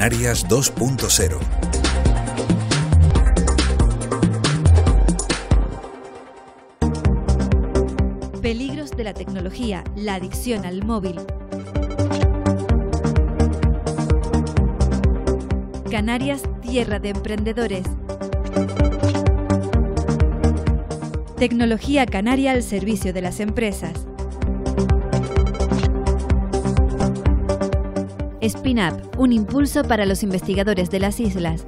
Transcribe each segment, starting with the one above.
Canarias 2.0. Peligros de la tecnología, la adicción al móvil. Canarias, tierra de emprendedores. Tecnología canaria al servicio de las empresas. Spin-Up, un impulso para los investigadores de las islas.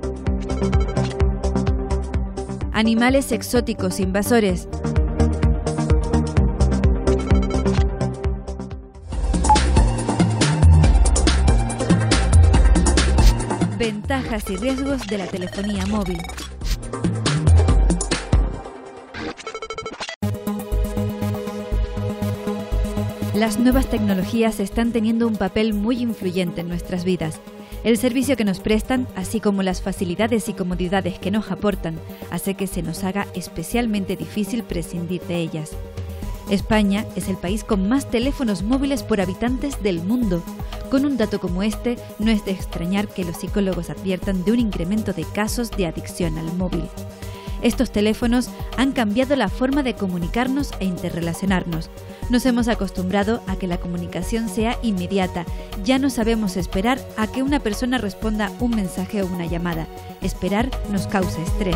Animales exóticos invasores. Ventajas y riesgos de la telefonía móvil. Las nuevas tecnologías están teniendo un papel muy influyente en nuestras vidas. El servicio que nos prestan, así como las facilidades y comodidades que nos aportan, hace que se nos haga especialmente difícil prescindir de ellas. España es el país con más teléfonos móviles por habitantes del mundo. Con un dato como este, no es de extrañar que los psicólogos adviertan de un incremento de casos de adicción al móvil. Estos teléfonos han cambiado la forma de comunicarnos e interrelacionarnos. Nos hemos acostumbrado a que la comunicación sea inmediata. Ya no sabemos esperar a que una persona responda un mensaje o una llamada. Esperar nos causa estrés.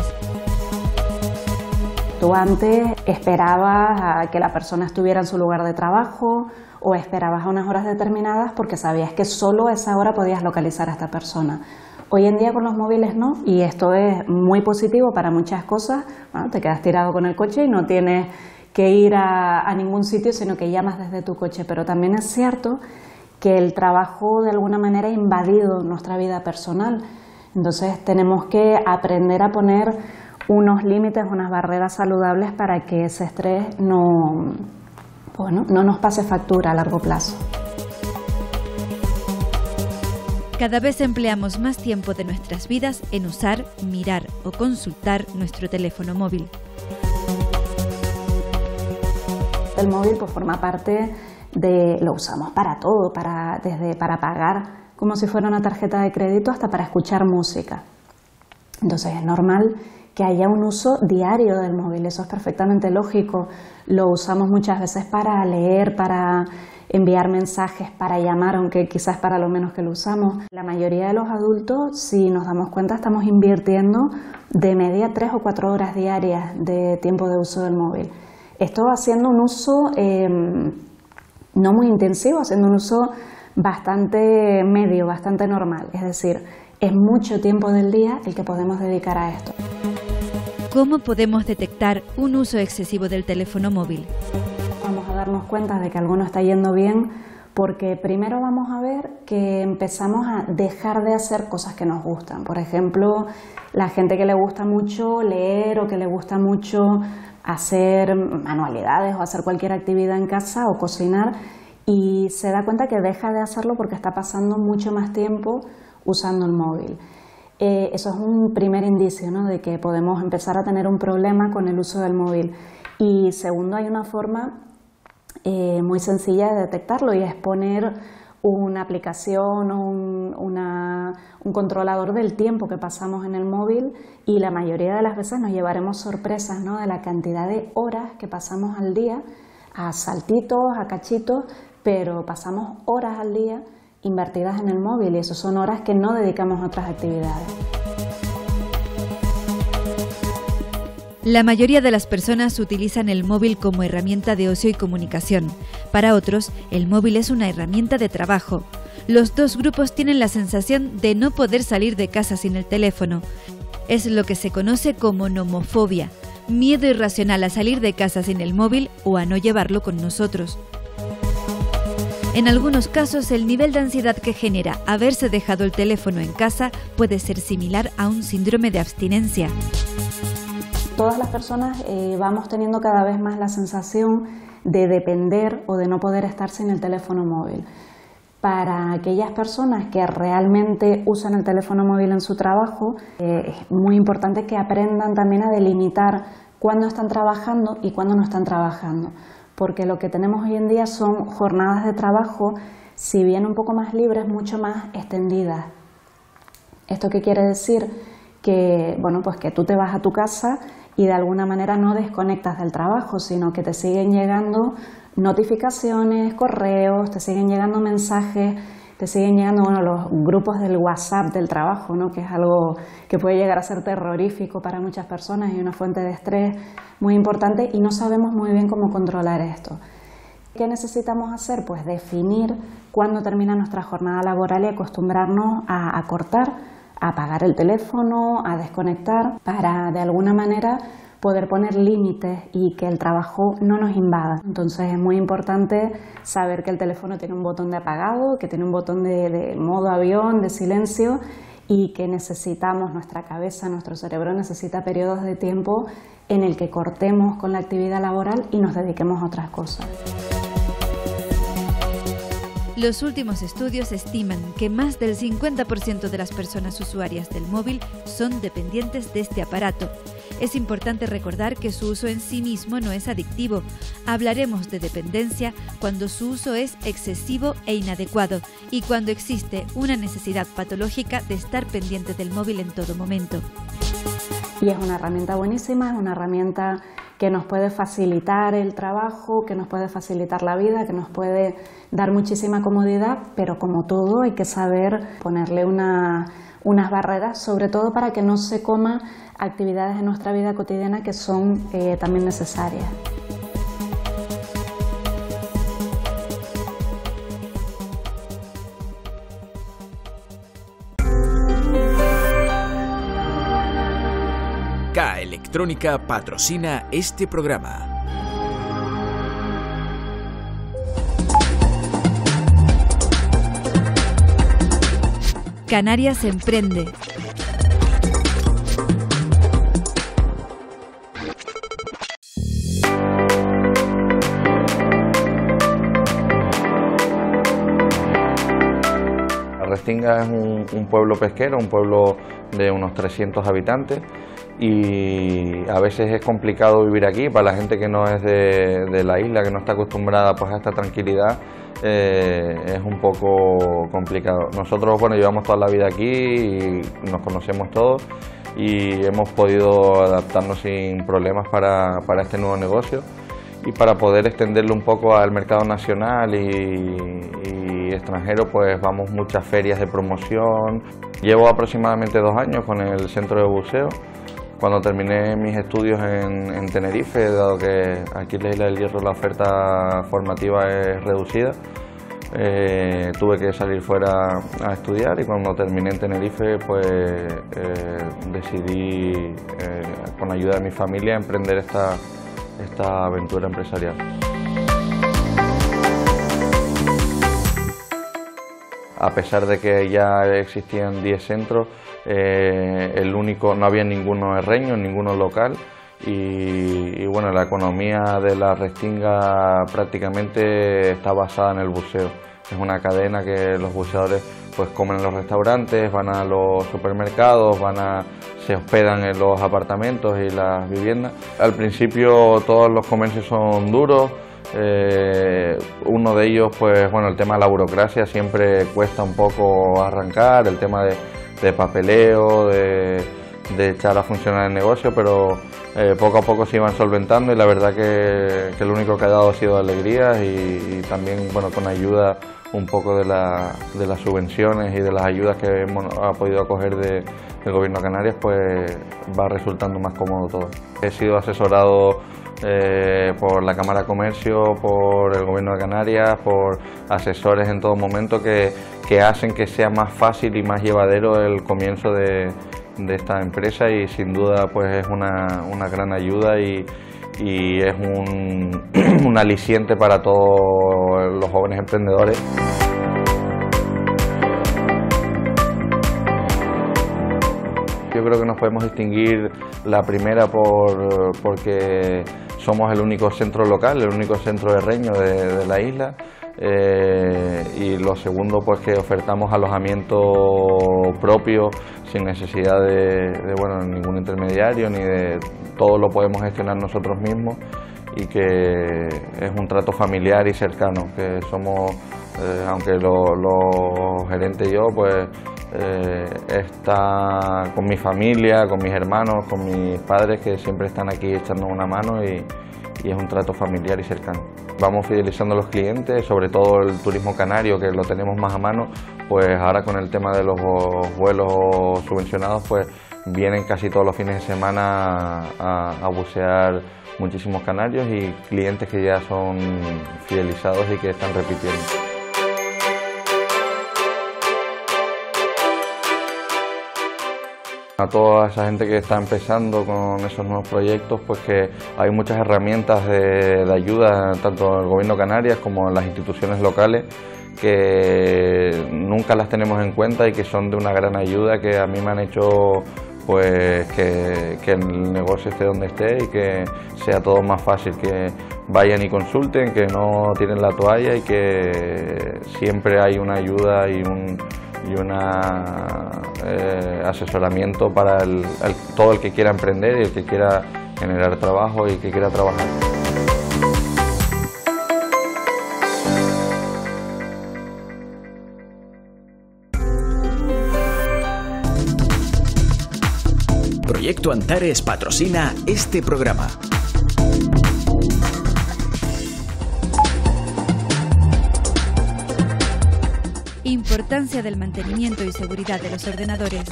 Tú antes esperabas a que la persona estuviera en su lugar de trabajo o esperabas a unas horas determinadas porque sabías que solo a esa hora podías localizar a esta persona. Hoy en día con los móviles no, y esto es muy positivo para muchas cosas. Bueno, te quedas tirado con el coche y no tienes que ir a ningún sitio, sino que llamas desde tu coche. Pero también es cierto que el trabajo de alguna manera ha invadido nuestra vida personal. Entonces tenemos que aprender a poner unos límites, unas barreras saludables para que ese estrés no nos pase factura a largo plazo. Cada vez empleamos más tiempo de nuestras vidas en usar, mirar o consultar nuestro teléfono móvil. El móvil pues forma parte de, lo usamos para todo, desde para pagar como si fuera una tarjeta de crédito hasta para escuchar música. Entonces es normal que haya un uso diario del móvil, eso es perfectamente lógico. Lo usamos muchas veces para leer, para enviar mensajes, para llamar, aunque quizás para lo menos que lo usamos. La mayoría de los adultos, si nos damos cuenta, estamos invirtiendo de media 3 o 4 horas diarias de tiempo de uso del móvil. Esto haciendo un uso no muy intensivo, haciendo un uso bastante medio, bastante normal. Es decir, es mucho tiempo del día el que podemos dedicar a esto. ¿Cómo podemos detectar un uso excesivo del teléfono móvil? Vamos a darnos cuenta de que algo no está yendo bien porque primero vamos a ver que empezamos a dejar de hacer cosas que nos gustan. Por ejemplo, la gente que le gusta mucho leer o que le gusta mucho hacer manualidades o hacer cualquier actividad en casa o cocinar y se da cuenta que deja de hacerlo porque está pasando mucho más tiempo usando el móvil. Eso es un primer indicio, ¿no?, de que podemos empezar a tener un problema con el uso del móvil. Y segundo, hay una forma muy sencilla de detectarlo y es poner una aplicación o un controlador del tiempo que pasamos en el móvil y la mayoría de las veces nos llevaremos sorpresas, ¿no?, de la cantidad de horas que pasamos al día, a saltitos, a cachitos, pero pasamos horas al día invertidas en el móvil y eso son horas que no dedicamos a otras actividades. La mayoría de las personas utilizan el móvil como herramienta de ocio y comunicación. Para otros, el móvil es una herramienta de trabajo. Los dos grupos tienen la sensación de no poder salir de casa sin el teléfono. Es lo que se conoce como nomofobia, miedo irracional a salir de casa sin el móvil o a no llevarlo con nosotros. En algunos casos, el nivel de ansiedad que genera haberse dejado el teléfono en casa puede ser similar a un síndrome de abstinencia. Todas las personas vamos teniendo cada vez más la sensación de depender o de no poder estar sin el teléfono móvil. Para aquellas personas que realmente usan el teléfono móvil en su trabajo, es muy importante que aprendan también a delimitar cuándo están trabajando y cuándo no están trabajando. Porque lo que tenemos hoy en día son jornadas de trabajo, si bien un poco más libres, mucho más extendidas. ¿Esto qué quiere decir? Que, bueno, pues que tú te vas a tu casa y de alguna manera no desconectas del trabajo, sino que te siguen llegando notificaciones, correos, te siguen llegando mensajes, te siguen llegando los grupos del WhatsApp del trabajo, ¿no? Que es algo que puede llegar a ser terrorífico para muchas personas y una fuente de estrés muy importante, y no sabemos muy bien cómo controlar esto. ¿Qué necesitamos hacer? Pues definir cuándo termina nuestra jornada laboral y acostumbrarnos a cortar, a apagar el teléfono, a desconectar, para de alguna manera poder poner límites y que el trabajo no nos invada. Entonces es muy importante saber que el teléfono tiene un botón de apagado, que tiene un botón de modo avión, de silencio, y que necesitamos, nuestra cabeza, nuestro cerebro necesita periodos de tiempo en el que cortemos con la actividad laboral y nos dediquemos a otras cosas. Los últimos estudios estiman que más del 50% de las personas usuarias del móvil son dependientes de este aparato. Es importante recordar que su uso en sí mismo no es adictivo. Hablaremos de dependencia cuando su uso es excesivo e inadecuado y cuando existe una necesidad patológica de estar pendiente del móvil en todo momento. Y es una herramienta buenísima, es una herramienta que nos puede facilitar el trabajo, que nos puede facilitar la vida, que nos puede dar muchísima comodidad, pero como todo hay que saber ponerle unas barreras, sobre todo para que no se coma actividades de nuestra vida cotidiana que son también necesarias. K Electrónica patrocina este programa. Canarias Emprende. La Restinga es un pueblo pesquero, un pueblo de unos 300 habitantes, y a veces es complicado vivir aquí para la gente que no es de la isla, que no está acostumbrada pues a esta tranquilidad. Es un poco complicado. Nosotros, bueno, llevamos toda la vida aquí y nos conocemos todos y hemos podido adaptarnos sin problemas para este nuevo negocio y para poder extenderlo un poco al mercado nacional y extranjero. Pues vamos muchas ferias de promoción. Llevo aproximadamente 2 años con el centro de buceo. Cuando terminé mis estudios en Tenerife, dado que aquí en la Isla del Hierro la oferta formativa es reducida, tuve que salir fuera a estudiar, y cuando terminé en Tenerife pues decidí, con la ayuda de mi familia, emprender esta aventura empresarial. A pesar de que ya existían 10 centros, no había ninguno herreño, ninguno local, y bueno, la economía de la Restinga prácticamente está basada en el buceo. Es una cadena que los buceadores pues comen en los restaurantes, van a los supermercados, se hospedan en los apartamentos y las viviendas. Al principio todos los comercios son duros. Uno de ellos, pues bueno, el tema de la burocracia siempre cuesta un poco arrancar, el tema de papeleo, de echar a funcionar el negocio, pero poco a poco se iban solventando, y la verdad que lo único que ha dado ha sido alegrías, y también, bueno, con ayuda un poco de las subvenciones y de las ayudas que hemos podido acoger del Gobierno de Canarias, pues va resultando más cómodo todo. He sido asesorado por la Cámara de Comercio, por el Gobierno de Canarias, por asesores en todo momento que hacen que sea más fácil y más llevadero el comienzo de esta empresa, y sin duda pues es una gran ayuda y es un aliciente para todos los jóvenes emprendedores. Yo creo que nos podemos distinguir, la primera porque somos el único centro local, el único centro herreño de la isla, y lo segundo, pues que ofertamos alojamiento propio sin necesidad de ningún intermediario, todo lo podemos gestionar nosotros mismos, y que es un trato familiar y cercano, que somos, aunque los gerentes y yo, pues está con mi familia, con mis hermanos, con mis padres, que siempre están aquí echando una mano, y es un trato familiar y cercano. Vamos fidelizando a los clientes, sobre todo el turismo canario, que lo tenemos más a mano. Pues ahora con el tema de los vuelos subvencionados, pues vienen casi todos los fines de semana a bucear muchísimos canarios, y clientes que ya son fidelizados y que están repitiendo. A toda esa gente que está empezando con esos nuevos proyectos, pues que hay muchas herramientas de ayuda, tanto en el Gobierno de Canarias como en las instituciones locales, que nunca las tenemos en cuenta y que son de una gran ayuda, que a mí me han hecho pues que el negocio esté donde esté y que sea todo más fácil, que vayan y consulten, que no tiren la toalla y que siempre hay una ayuda y un asesoramiento para todo el que quiera emprender y el que quiera generar trabajo y el que quiera trabajar. Proyecto Antares patrocina este programa. Importancia del mantenimiento y seguridad de los ordenadores.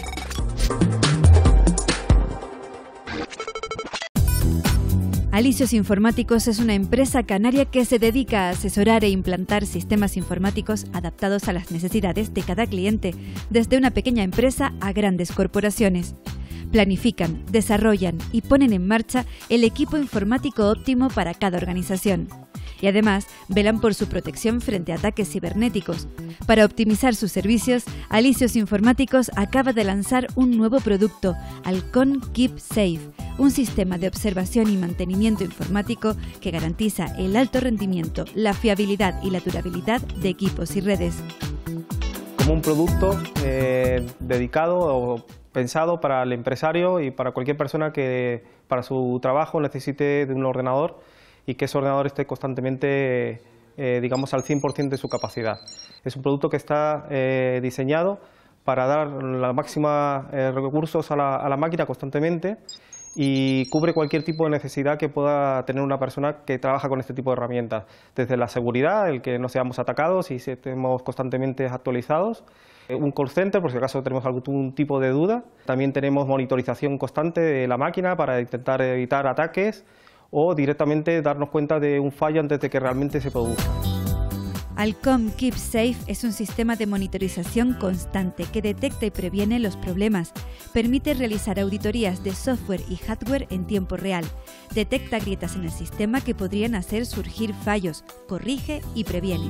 Alicios Informáticos es una empresa canaria que se dedica a asesorar e implantar sistemas informáticos adaptados a las necesidades de cada cliente, desde una pequeña empresa a grandes corporaciones. Planifican, desarrollan y ponen en marcha el equipo informático óptimo para cada organización. Y además velan por su protección frente a ataques cibernéticos. Para optimizar sus servicios, Alicios Informáticos acaba de lanzar un nuevo producto, Alcon Keep Safe, un sistema de observación y mantenimiento informático que garantiza el alto rendimiento, la fiabilidad y la durabilidad de equipos y redes. Como un producto dedicado o pensado para el empresario y para cualquier persona que para su trabajo necesite de un ordenador y que ese ordenador esté constantemente, digamos, al 100% de su capacidad. Es un producto que está diseñado para dar la máxima recursos a la máquina constantemente y cubre cualquier tipo de necesidad que pueda tener una persona que trabaja con este tipo de herramientas. Desde la seguridad, el que no seamos atacados y estemos constantemente actualizados. Un call center, por si acaso tenemos algún tipo de duda. También tenemos monitorización constante de la máquina para intentar evitar ataques o directamente darnos cuenta de un fallo antes de que realmente se produzca. Alcom Keep Safe es un sistema de monitorización constante que detecta y previene los problemas. Permite realizar auditorías de software y hardware en tiempo real. Detecta grietas en el sistema que podrían hacer surgir fallos. Corrige y previene.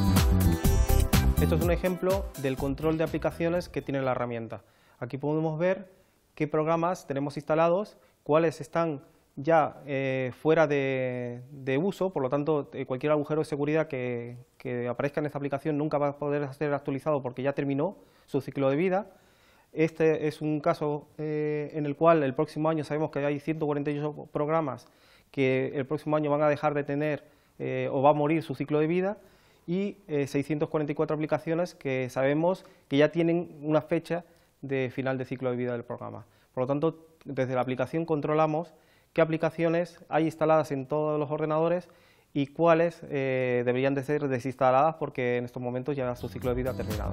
Esto es un ejemplo del control de aplicaciones que tiene la herramienta. Aquí podemos ver qué programas tenemos instalados, cuáles están ya fuera de uso, por lo tanto cualquier agujero de seguridad que aparezca en esta aplicación nunca va a poder ser actualizado porque ya terminó su ciclo de vida. Este es un caso en el cual el próximo año sabemos que hay 148 programas que el próximo año van a dejar de tener o va a morir su ciclo de vida, y 644 aplicaciones que sabemos que ya tienen una fecha de final de ciclo de vida del programa. Por lo tanto, desde la aplicación controlamos qué aplicaciones hay instaladas en todos los ordenadores y cuáles deberían de ser desinstaladas porque en estos momentos ya su ciclo de vida ha terminado.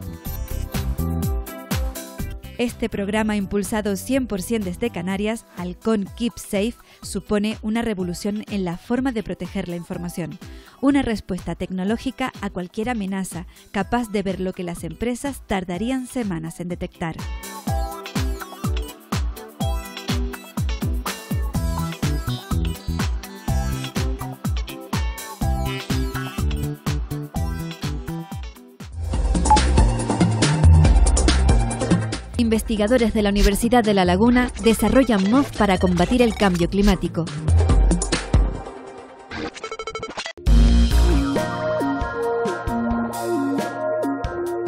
Este programa, impulsado 100% desde Canarias, Alcon Keep Safe, supone una revolución en la forma de proteger la información. Una respuesta tecnológica a cualquier amenaza, capaz de ver lo que las empresas tardarían semanas en detectar. Investigadores de la Universidad de La Laguna desarrollan MOF para combatir el cambio climático.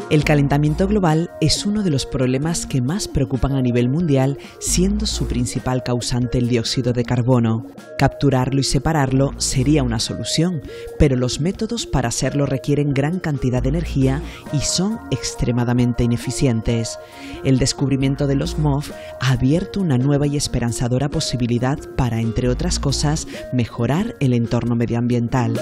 El calentamiento global es uno de los problemas que más preocupan a nivel mundial, siendo su principal causante el dióxido de carbono. Capturarlo y separarlo sería una solución, pero los métodos para hacerlo requieren gran cantidad de energía y son extremadamente ineficientes. El descubrimiento de los MOF ha abierto una nueva y esperanzadora posibilidad para, entre otras cosas, mejorar el entorno medioambiental.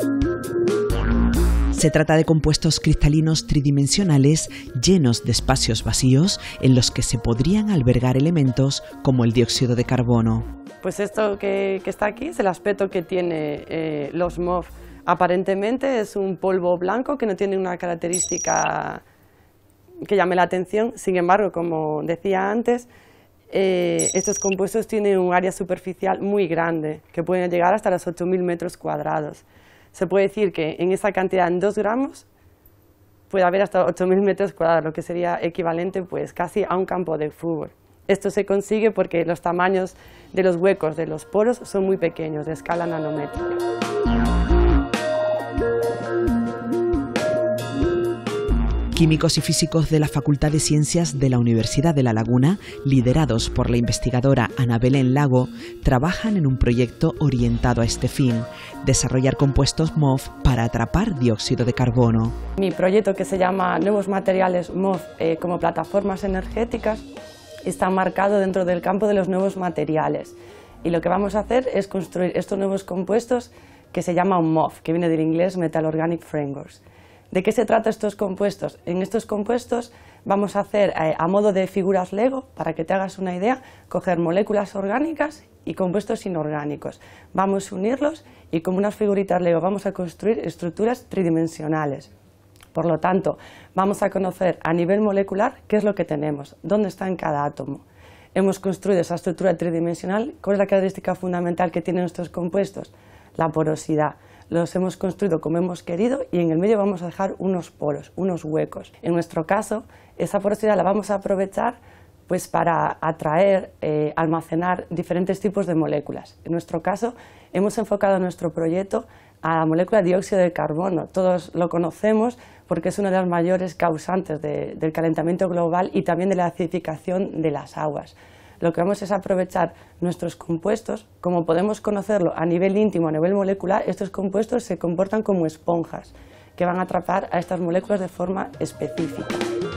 Se trata de compuestos cristalinos tridimensionales llenos de espacios vacíos en los que se podrían albergar elementos como el dióxido de carbono. Pues esto que está aquí es el aspecto que tiene los MOF. Aparentemente es un polvo blanco que no tiene una característica que llame la atención. Sin embargo, como decía antes, estos compuestos tienen un área superficial muy grande, que pueden llegar hasta los 8.000 metros cuadrados. Se puede decir que en esa cantidad, en 2 gramos, puede haber hasta 8.000 metros cuadrados, lo que sería equivalente pues casi a un campo de fútbol. Esto se consigue porque los tamaños de los huecos de los poros son muy pequeños, de escala nanométrica. Químicos y físicos de la Facultad de Ciencias de la Universidad de La Laguna, liderados por la investigadora Ana Belén Lago, trabajan en un proyecto orientado a este fin: desarrollar compuestos MOF para atrapar dióxido de carbono. Mi proyecto, que se llama Nuevos Materiales MOF como plataformas energéticas, está marcado dentro del campo de los nuevos materiales. Y lo que vamos a hacer es construir estos nuevos compuestos que se llaman MOF, que viene del inglés Metal Organic Frameworks. ¿De qué se trata estos compuestos? En estos compuestos vamos a hacer, a modo de figuras Lego, para que te hagas una idea, coger moléculas orgánicas y compuestos inorgánicos. Vamos a unirlos y como unas figuritas Lego vamos a construir estructuras tridimensionales. Por lo tanto, vamos a conocer a nivel molecular qué es lo que tenemos, dónde está en cada átomo. Hemos construido esa estructura tridimensional. ¿Cuál es la característica fundamental que tienen estos compuestos? La porosidad. Los hemos construido como hemos querido y en el medio vamos a dejar unos poros, unos huecos. En nuestro caso, esa porosidad la vamos a aprovechar pues para atraer, almacenar diferentes tipos de moléculas. En nuestro caso, hemos enfocado nuestro proyecto a la molécula de dióxido de carbono. Todos lo conocemos porque es una de las mayores causantes del calentamiento global y también de la acidificación de las aguas. Lo que vamos es aprovechar nuestros compuestos. Como podemos conocerlo a nivel íntimo, a nivel molecular, estos compuestos se comportan como esponjas que van a atrapar a estas moléculas de forma específica.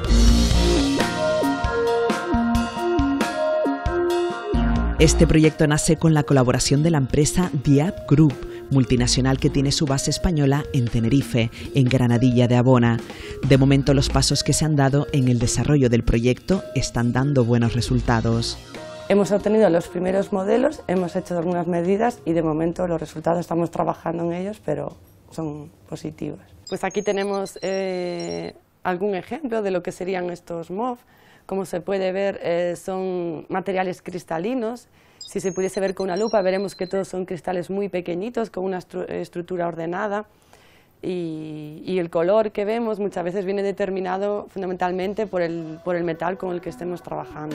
Este proyecto nace con la colaboración de la empresa Diab Group, multinacional que tiene su base española en Tenerife, en Granadilla de Abona. De momento, los pasos que se han dado en el desarrollo del proyecto están dando buenos resultados. Hemos obtenido los primeros modelos, hemos hecho algunas medidas y de momento los resultados estamos trabajando en ellos, pero son positivos. Pues aquí tenemos algún ejemplo de lo que serían estos MOF. Como se puede ver, son materiales cristalinos. Si se pudiese ver con una lupa, veremos que todos son cristales muy pequeñitos, con una estructura ordenada. Y el color que vemos muchas veces viene determinado fundamentalmente por el metal con el que estemos trabajando.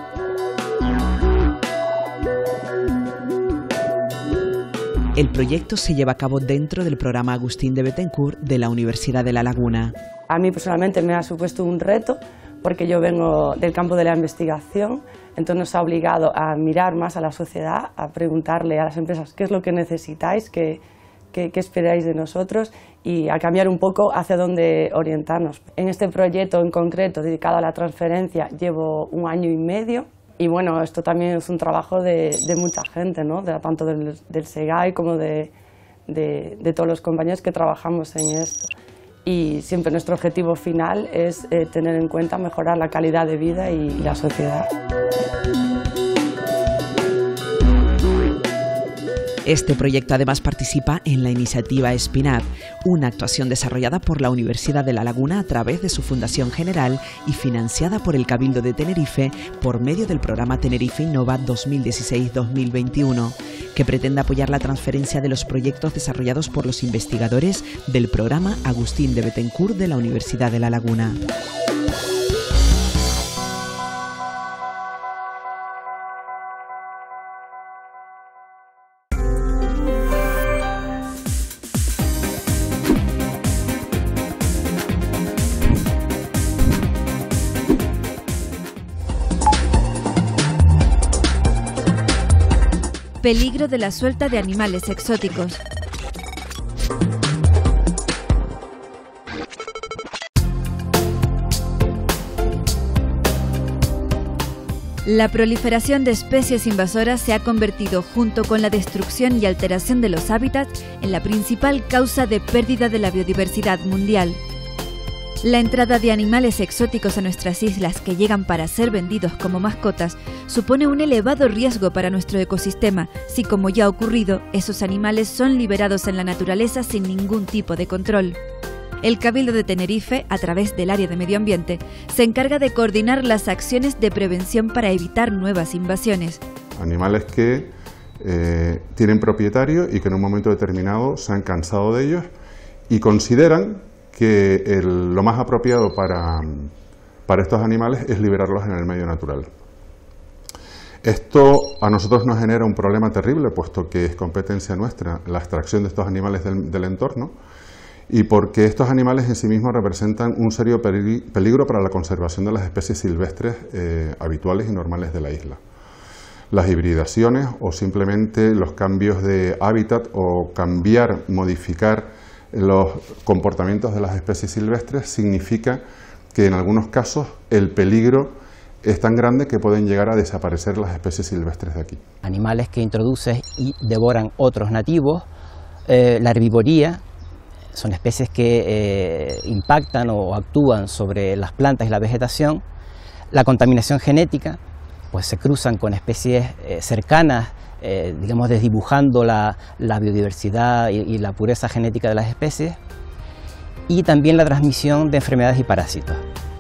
El proyecto se lleva a cabo dentro del programa Agustín de Bethencourt de la Universidad de La Laguna. A mí personalmente me ha supuesto un reto, porque yo vengo del campo de la investigación, entonces nos ha obligado a mirar más a la sociedad, a preguntarle a las empresas qué es lo que necesitáis, qué esperáis de nosotros y a cambiar un poco hacia dónde orientarnos. En este proyecto en concreto dedicado a la transferencia llevo 1 año y medio y bueno, esto también es un trabajo de mucha gente, ¿no? Tanto del SEGAI como de todos los compañeros que trabajamos en esto. Y siempre nuestro objetivo final es tener en cuenta mejorar la calidad de vida y la sociedad. Este proyecto además participa en la iniciativa SpinUp, una actuación desarrollada por la Universidad de La Laguna a través de su Fundación General y financiada por el Cabildo de Tenerife por medio del programa Tenerife Innova 2016-2021, que pretende apoyar la transferencia de los proyectos desarrollados por los investigadores del programa Agustín de Bethencourt de la Universidad de La Laguna. Peligro de la suelta de animales exóticos. La proliferación de especies invasoras se ha convertido, junto con la destrucción y alteración de los hábitats, en la principal causa de pérdida de la biodiversidad mundial. La entrada de animales exóticos a nuestras islas que llegan para ser vendidos como mascotas supone un elevado riesgo para nuestro ecosistema, si, como ya ha ocurrido, esos animales son liberados en la naturaleza sin ningún tipo de control. El Cabildo de Tenerife, a través del área de medio ambiente, se encarga de coordinar las acciones de prevención para evitar nuevas invasiones. Animales que tienen propietario y que en un momento determinado se han cansado de ellos y consideran que lo más apropiado para estos animales es liberarlos en el medio natural. Esto a nosotros nos genera un problema terrible, puesto que es competencia nuestra la extracción de estos animales del entorno, y porque estos animales en sí mismos representan un serio peligro para la conservación de las especies silvestres habituales y normales de la isla. Las hibridaciones o simplemente los cambios de hábitat o modificar los comportamientos de las especies silvestres significa que en algunos casos el peligro es tan grande que pueden llegar a desaparecer las especies silvestres de aquí. Animales que introduces y devoran otros nativos, la herbivoría, son especies que impactan o actúan sobre las plantas y la vegetación. La contaminación genética, pues se cruzan con especies cercanas, digamos desdibujando la biodiversidad y la pureza genética de las especies, y también la transmisión de enfermedades y parásitos.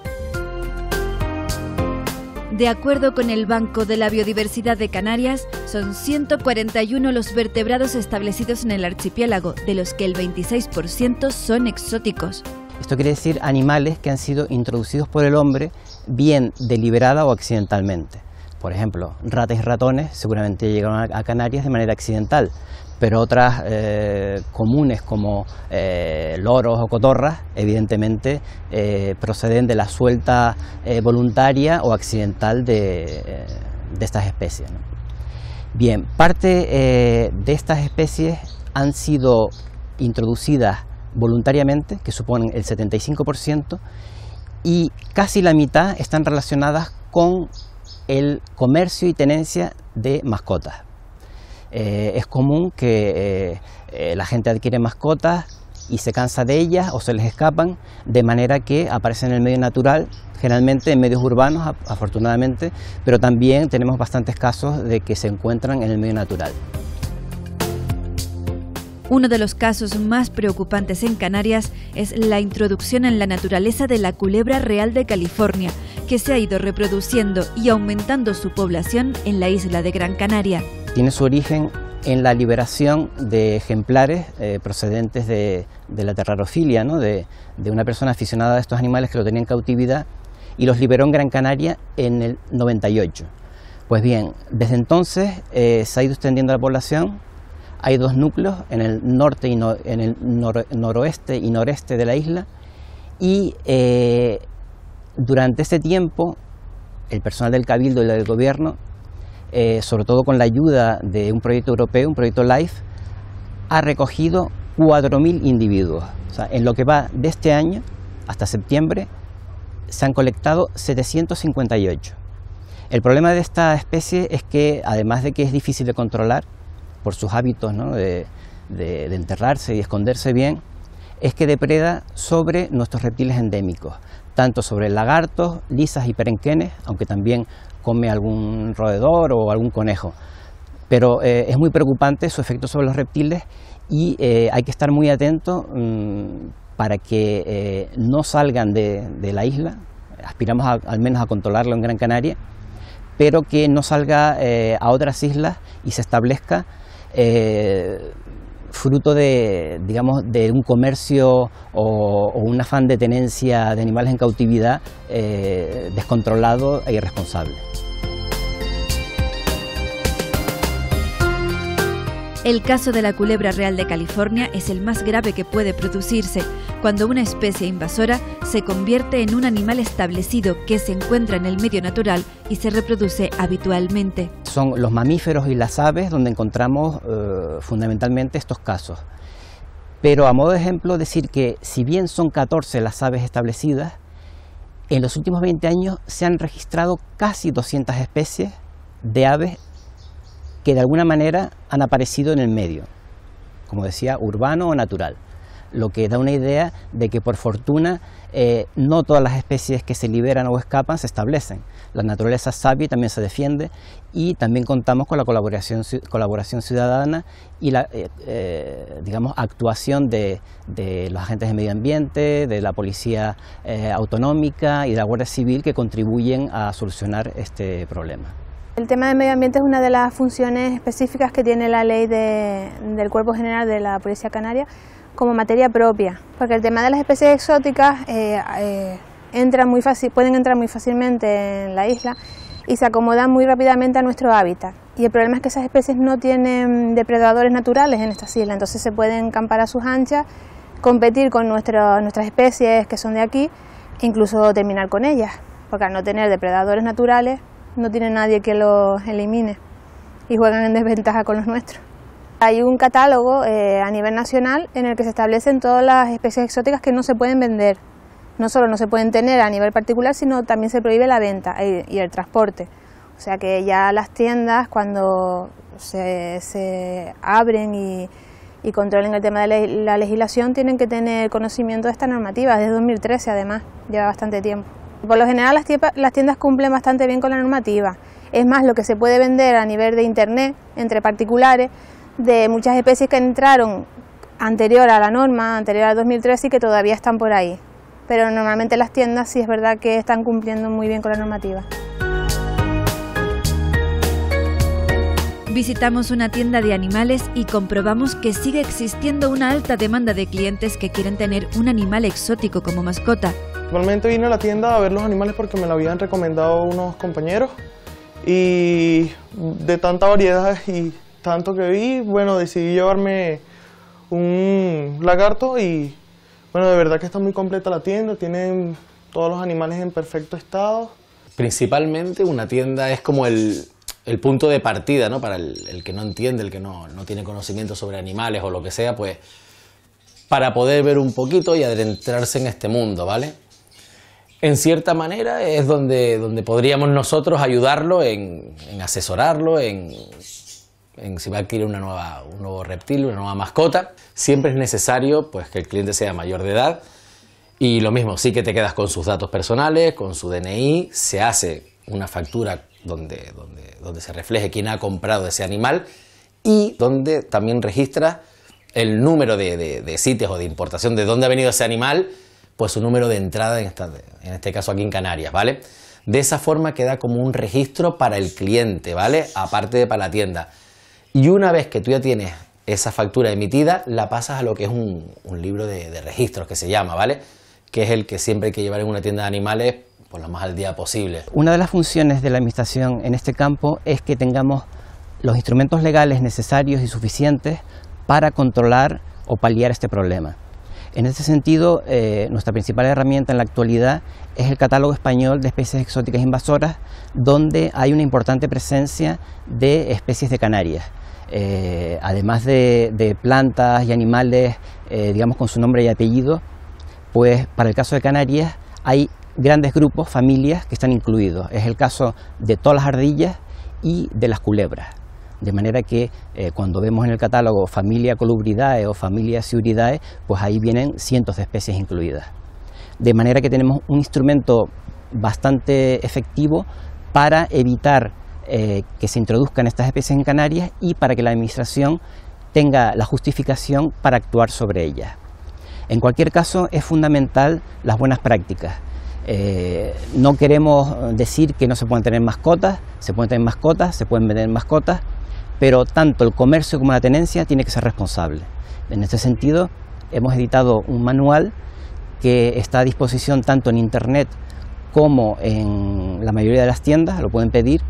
De acuerdo con el Banco de la Biodiversidad de Canarias, son 141 los vertebrados establecidos en el archipiélago, de los que el 26% son exóticos. Esto quiere decir animales que han sido introducidos por el hombre, bien deliberada o accidentalmente. Por ejemplo, ratas y ratones seguramente llegaron a Canarias de manera accidental, pero otras comunes como loros o cotorras, evidentemente proceden de la suelta voluntaria o accidental de estas especies, ¿no? Bien, parte de estas especies han sido introducidas voluntariamente, que suponen el 75%, y casi la mitad están relacionadas con el comercio y tenencia de mascotas. Es común que la gente adquiere mascotas y se cansa de ellas o se les escapan, de manera que aparecen en el medio natural, generalmente en medios urbanos, afortunadamente, pero también tenemos bastantes casos de que se encuentran en el medio natural. Uno de los casos más preocupantes en Canarias es la introducción en la naturaleza de la culebra real de California, que se ha ido reproduciendo y aumentando su población en la isla de Gran Canaria. Tiene su origen en la liberación de ejemplares procedentes de la terrarofilia, ¿no? de una persona aficionada a estos animales que lo tenía en cautividad, y los liberó en Gran Canaria en el 98. Pues bien, desde entonces se ha ido extendiendo la población. Hay dos núcleos, en el norte y en el noroeste y noreste de la isla, y durante ese tiempo el personal del Cabildo y del Gobierno, sobre todo con la ayuda de un proyecto europeo, un proyecto LIFE, ha recogido 4.000 individuos. O sea, en lo que va de este año hasta septiembre se han colectado 758. El problema de esta especie es que, además de que es difícil de controlar por sus hábitos, ¿no? de enterrarse y esconderse bien, es que depreda sobre nuestros reptiles endémicos, tanto sobre lagartos, lisas y perenquenes, aunque también come algún roedor o algún conejo. Pero es muy preocupante su efecto sobre los reptiles y hay que estar muy atento para que no salgan de la isla. Aspiramos al menos a controlarlo en Gran Canaria, pero que no salga a otras islas y se establezca fruto de, digamos, de un comercio o un afán de tenencia de animales en cautividad descontrolado e irresponsable. El caso de la culebra real de California es el más grave que puede producirse, cuando una especie invasora se convierte en un animal establecido que se encuentra en el medio natural y se reproduce habitualmente. Son los mamíferos y las aves donde encontramos fundamentalmente estos casos. Pero a modo de ejemplo decir que si bien son 14 las aves establecidas, en los últimos 20 años se han registrado casi 200 especies de aves que de alguna manera han aparecido en el medio, como decía, urbano o natural, lo que da una idea de que por fortuna no todas las especies que se liberan o escapan se establecen. La naturaleza es sabia y también se defiende, y también contamos con la colaboración ciudadana y la digamos, actuación de los agentes de medio ambiente, de la policía autonómica y de la Guardia Civil, que contribuyen a solucionar este problema. El tema del medio ambiente es una de las funciones específicas que tiene la ley del Cuerpo General de la Policía Canaria como materia propia, porque el tema de las especies exóticas pueden entrar muy fácilmente en la isla y se acomodan muy rápidamente a nuestro hábitat. Y el problema es que esas especies no tienen depredadores naturales en estas islas, entonces se pueden campar a sus anchas, competir con nuestras especies que son de aquí e incluso terminar con ellas, porque al no tener depredadores naturales no tiene nadie que los elimine y juegan en desventaja con los nuestros. Hay un catálogo a nivel nacional en el que se establecen todas las especies exóticas que no se pueden vender. No solo no se pueden tener a nivel particular, sino también se prohíbe la venta y el transporte. O sea que ya las tiendas, cuando se abren y controlen el tema de la legislación, tienen que tener conocimiento de esta normativa. Desde 2013 además, lleva bastante tiempo. Por lo general las tiendas cumplen bastante bien con la normativa. Es más, lo que se puede vender a nivel de internet, entre particulares, de muchas especies que entraron anterior a la norma, anterior al 2013 y que todavía están por ahí. Pero normalmente las tiendas sí es verdad que están cumpliendo muy bien con la normativa. Visitamos una tienda de animales y comprobamos que sigue existiendo una alta demanda de clientes que quieren tener un animal exótico como mascota. Actualmente vine a la tienda a ver los animales porque me lo habían recomendado unos compañeros, y de tanta variedad y tanto que vi, bueno, decidí llevarme un lagarto y bueno, de verdad que está muy completa la tienda, tienen todos los animales en perfecto estado. Principalmente una tienda es como el punto de partida, ¿no? Para el que no entiende, el que no tiene conocimiento sobre animales o lo que sea, pues para poder ver un poquito y adentrarse en este mundo, ¿vale? En cierta manera es donde podríamos nosotros ayudarlo en asesorarlo, en si va a adquirir un nuevo reptil, una nueva mascota. Siempre es necesario pues, que el cliente sea mayor de edad, y lo mismo, sí que te quedas con sus datos personales, con su DNI, se hace una factura donde se refleje quién ha comprado ese animal y donde también registra el número de sitios o de importación de dónde ha venido ese animal, pues su número de entrada, en este caso aquí en Canarias, ¿vale? De esa forma queda como un registro para el cliente, ¿vale? Aparte de para la tienda. Y una vez que tú ya tienes esa factura emitida, la pasas a lo que es un libro de registros, que se llama, ¿vale? Que es el que siempre hay que llevar en una tienda de animales, pues lo más al día posible. Una de las funciones de la administración en este campo es que tengamos los instrumentos legales necesarios y suficientes para controlar o paliar este problema. En este sentido, nuestra principal herramienta en la actualidad es el Catálogo Español de Especies Exóticas Invasoras, donde hay una importante presencia de especies de Canarias. Además de plantas y animales, digamos, con su nombre y apellido, pues para el caso de Canarias hay grandes grupos, familias que están incluidos. Es el caso de todas las ardillas y de las culebras. De manera que cuando vemos en el catálogo familia Colubridae o familia Sciuridae, pues ahí vienen cientos de especies incluidas. De manera que tenemos un instrumento bastante efectivo para evitar que se introduzcan estas especies en Canarias y para que la administración tenga la justificación para actuar sobre ellas. En cualquier caso, es fundamental las buenas prácticas. No queremos decir que no se pueden tener mascotas, se pueden tener mascotas, se pueden vender mascotas, pero tanto el comercio como la tenencia tiene que ser responsable. En este sentido, hemos editado un manual que está a disposición tanto en internet como en la mayoría de las tiendas, lo pueden pedir,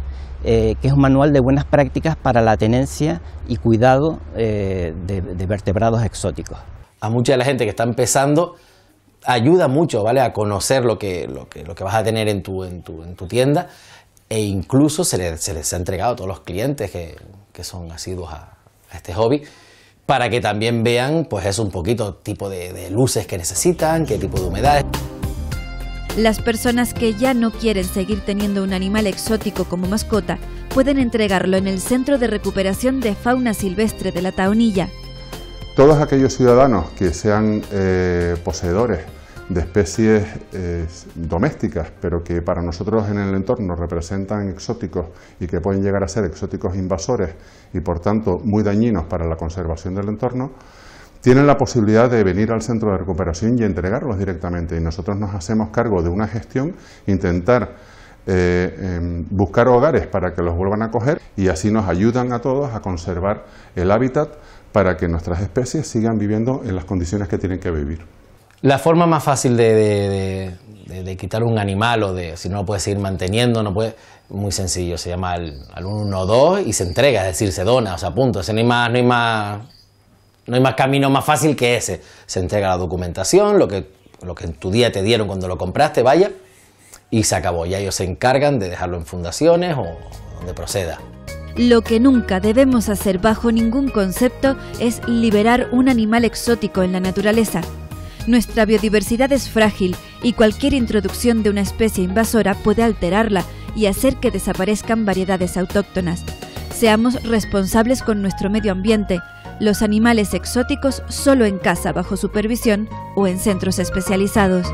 que es un manual de buenas prácticas para la tenencia y cuidado de vertebrados exóticos. A mucha de la gente que está empezando ayuda mucho, ¿vale?, a conocer lo que vas a tener en tu tienda, e incluso se les ha entregado a todos los clientes que son asiduos a este hobby, para que también vean, pues es un poquito tipo de luces que necesitan, qué tipo de humedades. Las personas que ya no quieren seguir teniendo un animal exótico como mascota pueden entregarlo en el Centro de Recuperación de Fauna Silvestre de La Taonilla. Todos aquellos ciudadanos que sean poseedores de especies domésticas, pero que para nosotros en el entorno representan exóticos y que pueden llegar a ser exóticos invasores y por tanto muy dañinos para la conservación del entorno, tienen la posibilidad de venir al centro de recuperación y entregarlos directamente, y nosotros nos hacemos cargo de una gestión, intentar buscar hogares para que los vuelvan a acoger, y así nos ayudan a todos a conservar el hábitat para que nuestras especies sigan viviendo en las condiciones que tienen que vivir. La forma más fácil de quitar un animal, o si no lo puedes seguir manteniendo, muy sencillo, se llama al 112 y se entrega, es decir, se dona, o sea, punto. No hay más camino más fácil que ese. Se entrega la documentación, lo que en tu día te dieron cuando lo compraste, vaya, y se acabó. Ya ellos se encargan de dejarlo en fundaciones o donde proceda. Lo que nunca debemos hacer bajo ningún concepto es liberar un animal exótico en la naturaleza. Nuestra biodiversidad es frágil y cualquier introducción de una especie invasora puede alterarla y hacer que desaparezcan variedades autóctonas. Seamos responsables con nuestro medio ambiente. Los animales exóticos solo en casa bajo supervisión o en centros especializados.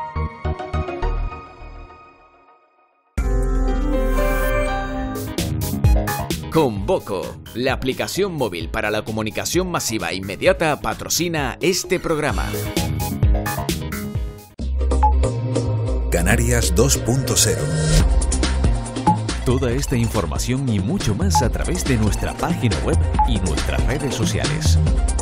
Convoco, la aplicación móvil para la comunicación masiva e inmediata, patrocina este programa. Canarias 2.0. Toda esta información y mucho más a través de nuestra página web y nuestras redes sociales.